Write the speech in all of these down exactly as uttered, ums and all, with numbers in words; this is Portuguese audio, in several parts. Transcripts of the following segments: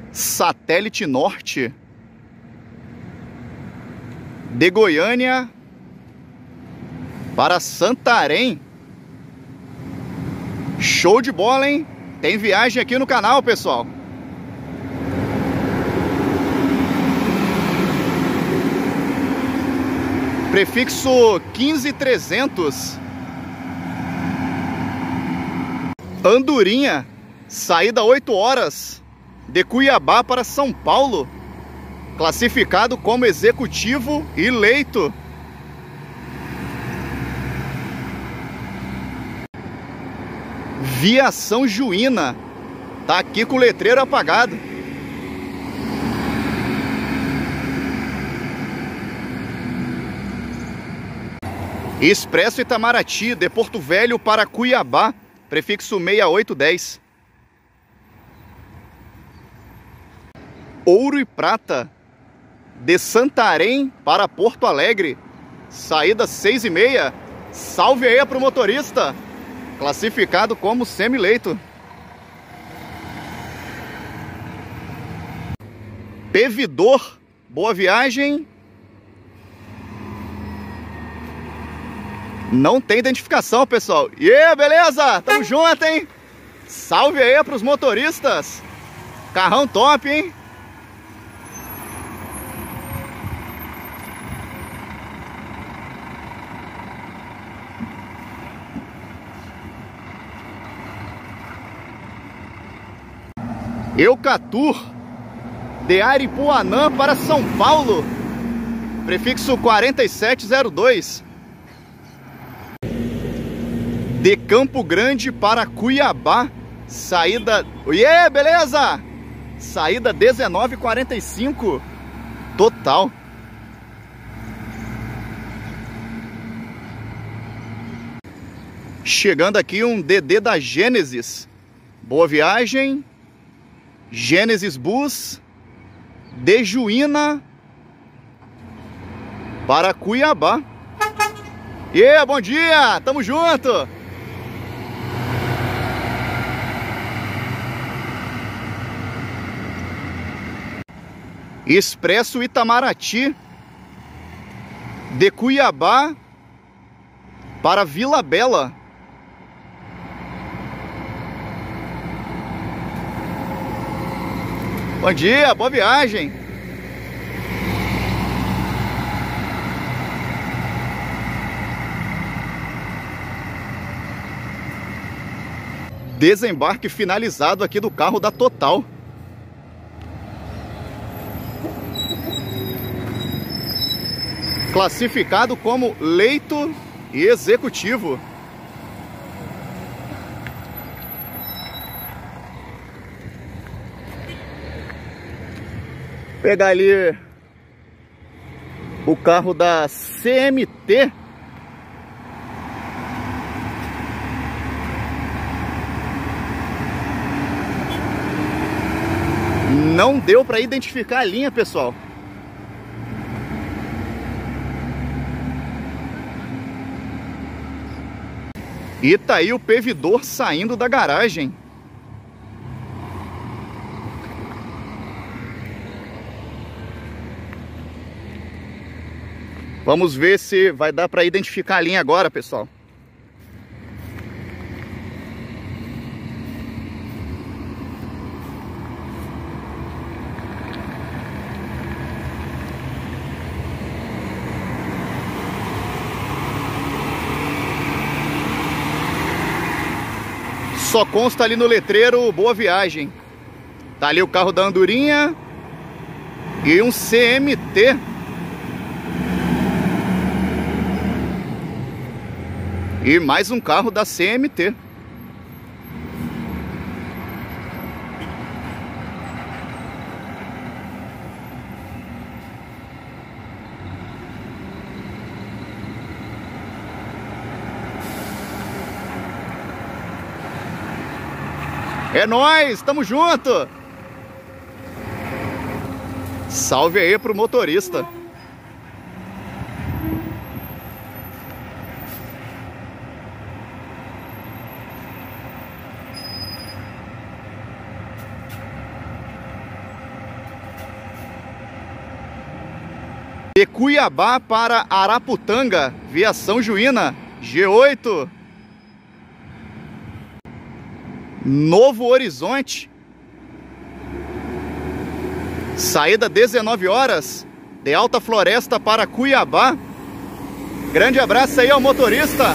Satélite Norte de Goiânia para Santarém. Show de bola, hein? Tem viagem aqui no canal, pessoal. Prefixo quinze trezentos. Andorinha, saída oito horas de Cuiabá para São Paulo. Classificado como executivo e leito. Viação Juína, tá aqui com o letreiro apagado. Expresso Itamaraty, de Porto Velho para Cuiabá, prefixo sessenta e oito dez. Ouro e Prata, de Santarém para Porto Alegre, saída seis e meia. Salve aí pro motorista, classificado como semileito. Pevidor, boa viagem. Não tem identificação, pessoal. E aí, beleza? Tamo junto, hein? Salve aí pros motoristas. Carrão top, hein? Eucatur, de Aripuanã para São Paulo, prefixo quarenta e sete zero dois. De Campo Grande para Cuiabá, saída... E yeah, beleza? Saída dezenove e quarenta e cinco, total. Chegando aqui um D D da Gênesis. Boa viagem. Gênesis Bus, de Juína para Cuiabá. E yeah, bom dia, tamo junto. Expresso Itamaraty, de Cuiabá para Vila Bela. Bom dia, boa viagem. Desembarque finalizado aqui do carro da Total. Classificado como leito e executivo. Pegar ali o carro da C M T. Não deu para identificar a linha, pessoal. E tá aí o Pevidor saindo da garagem. Vamos ver se vai dar para identificar a linha agora, pessoal. Só consta ali no letreiro boa viagem. Tá ali o carro da Andorinha e um C M T. E mais um carro da C M T. É nóis, tamo junto! Salve aí pro motorista. De Cuiabá para Araputanga, via São Juína, G oito. Novo Horizonte, saída dezenove horas, de Alta Floresta para Cuiabá. Grande abraço aí ao motorista.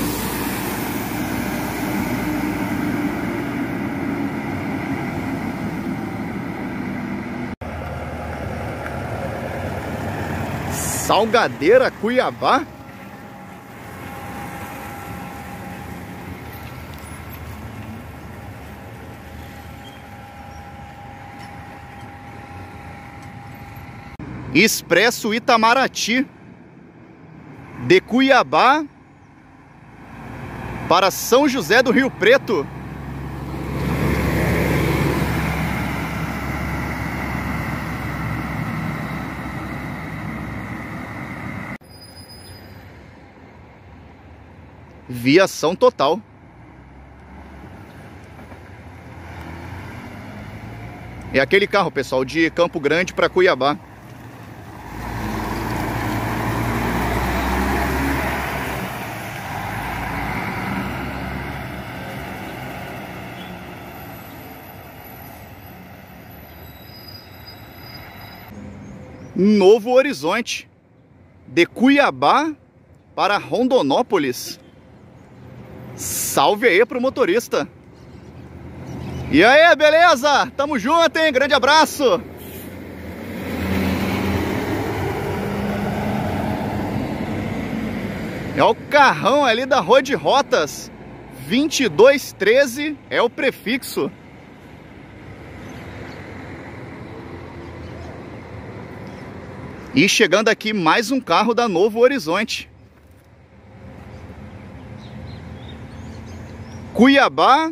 Salgadeira, Cuiabá. Expresso Itamaraty, de Cuiabá para São José do Rio Preto. Viação total. É aquele carro, pessoal, de Campo Grande para Cuiabá. Novo Horizonte, de Cuiabá para Rondonópolis. Salve aí pro motorista. E aí, beleza? Tamo junto, hein? Grande abraço. É o carrão ali da Road Rotas. vinte e dois treze é o prefixo. E chegando aqui mais um carro da Novo Horizonte. Cuiabá,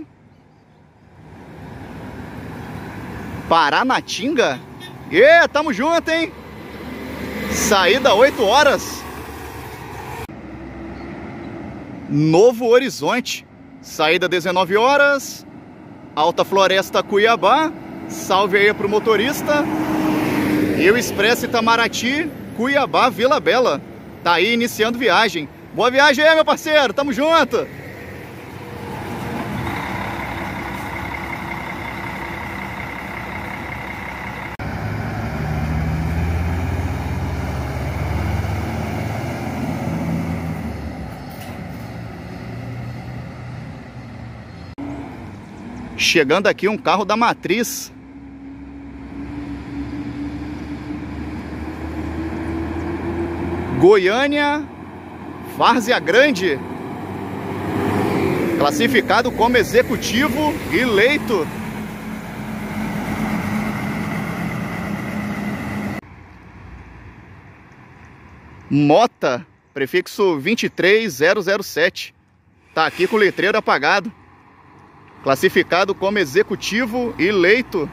Paranatinga. E tamo junto, hein? Saída oito horas. Novo Horizonte, saída dezenove horas. Alta Floresta, Cuiabá. Salve aí pro motorista. E o Expresso Itamaraty, Cuiabá, Vila Bela. Tá aí iniciando viagem. Boa viagem aí, meu parceiro. Tamo junto. Chegando aqui um carro da Matriz. Goiânia, Várzea Grande. Classificado como executivo e leito. Mota, prefixo vinte e três zero zero sete. Tá aqui com o letreiro apagado. Classificado como executivo e leito.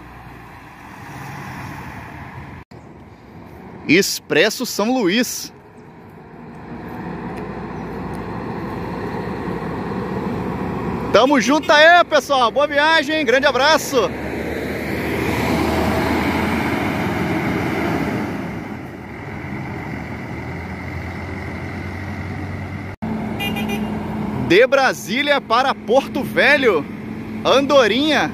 Expresso São Luís. Tamo junto aí, pessoal. Boa viagem, grande abraço. De Brasília para Porto Velho, Andorinha.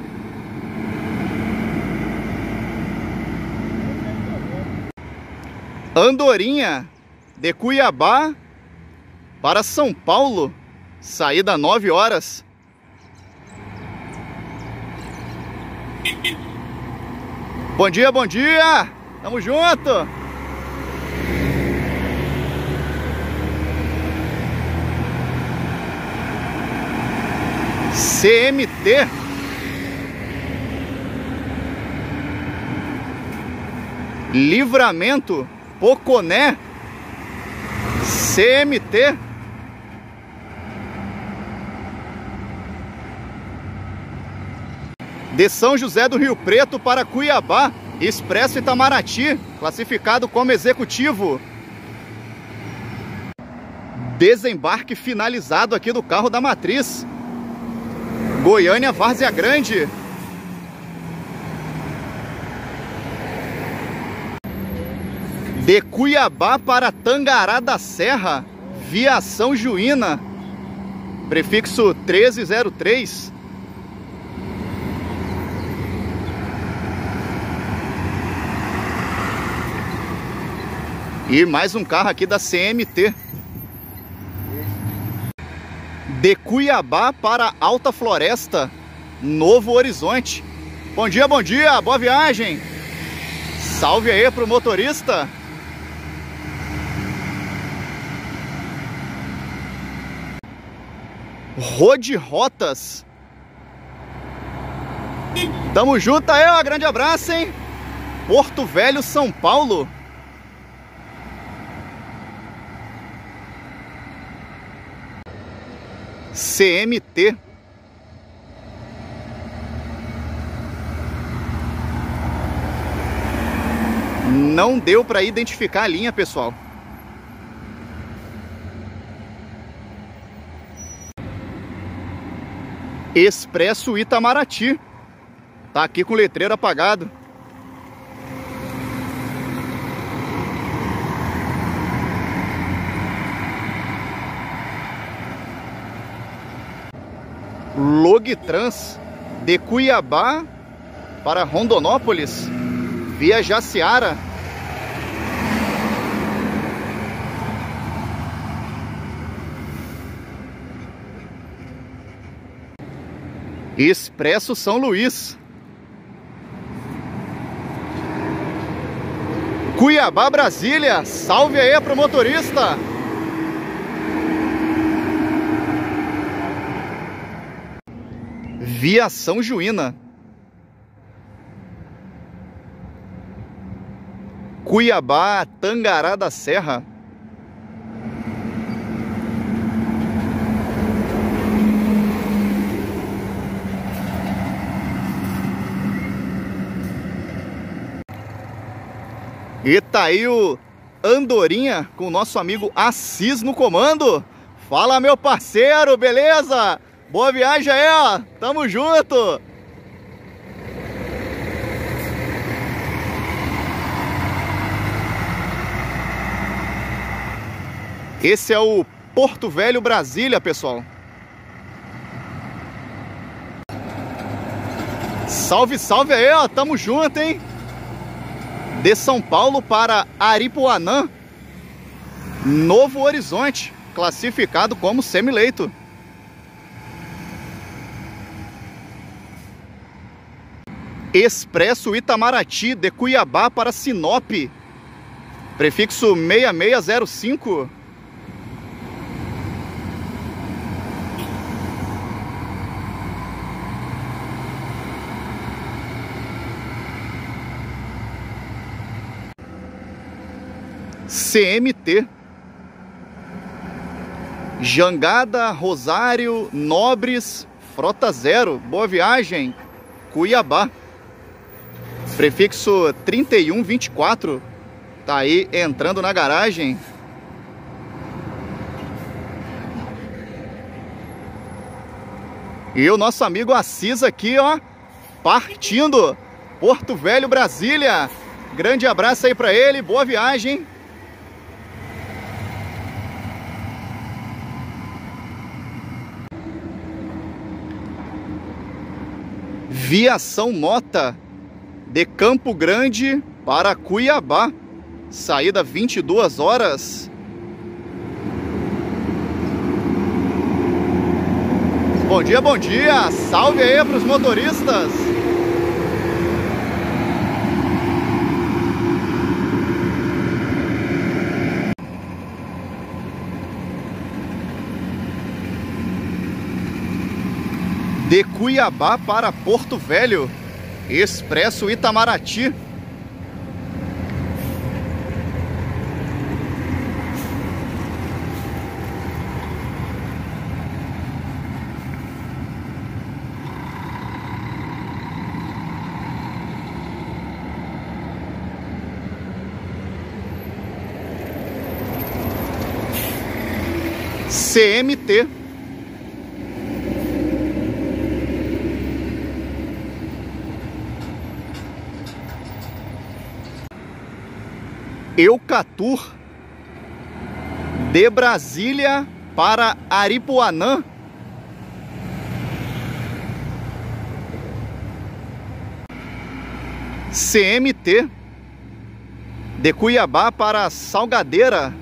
Andorinha, de Cuiabá para São Paulo, saída nove horas. Bom dia, bom dia! Tamo junto! C M T. Livramento, Poconé, C M T. De São José do Rio Preto para Cuiabá, Expresso Itamaraty, classificado como executivo. Desembarque finalizado aqui do carro da Matriz. Goiânia, Várzea Grande. De Cuiabá para Tangará da Serra, Viação Juína, prefixo treze zero três. E mais um carro aqui da C M T. De Cuiabá para Alta Floresta, Novo Horizonte. Bom dia, bom dia, boa viagem. Salve aí pro motorista. Rode Rotas. Tamo junto aí, ó, grande abraço, hein? Porto Velho, São Paulo. C M T. Não deu para identificar a linha, pessoal. Expresso Itamaraty. Tá aqui com o letreiro apagado. Logtrans, de Cuiabá para Rondonópolis, via Jaciara. Expresso São Luís. Cuiabá, Brasília. Salve aí pro motorista. Viação Juína. Cuiabá, Tangará da Serra. E tá aí o Andorinha com o nosso amigo Assis no comando. Fala, meu parceiro, beleza? Boa viagem aí, ó. Tamo junto. Esse é o Porto Velho, Brasília, pessoal. Salve, salve aí, ó. Tamo junto, hein? De São Paulo para Aripuanã, Novo Horizonte, classificado como semileito. Expresso Itamaraty, de Cuiabá para Sinop, prefixo seis seis zero cinco. C M T. Jangada, Rosário, Nobres, Frota Zero, boa viagem, Cuiabá. Prefixo trinta e um vinte e quatro. Tá aí entrando na garagem. E o nosso amigo Assis aqui, ó, partindo. Porto Velho, Brasília. Grande abraço aí pra ele, boa viagem. Viação Mota, de Campo Grande para Cuiabá, saída vinte e duas horas. Bom dia, bom dia, salve aí para os motoristas. De Cuiabá para Porto Velho, Expresso Itamaraty. C M T. Eucatur, de Brasília para Aripuanã. C M T, de Cuiabá para Salgadeira.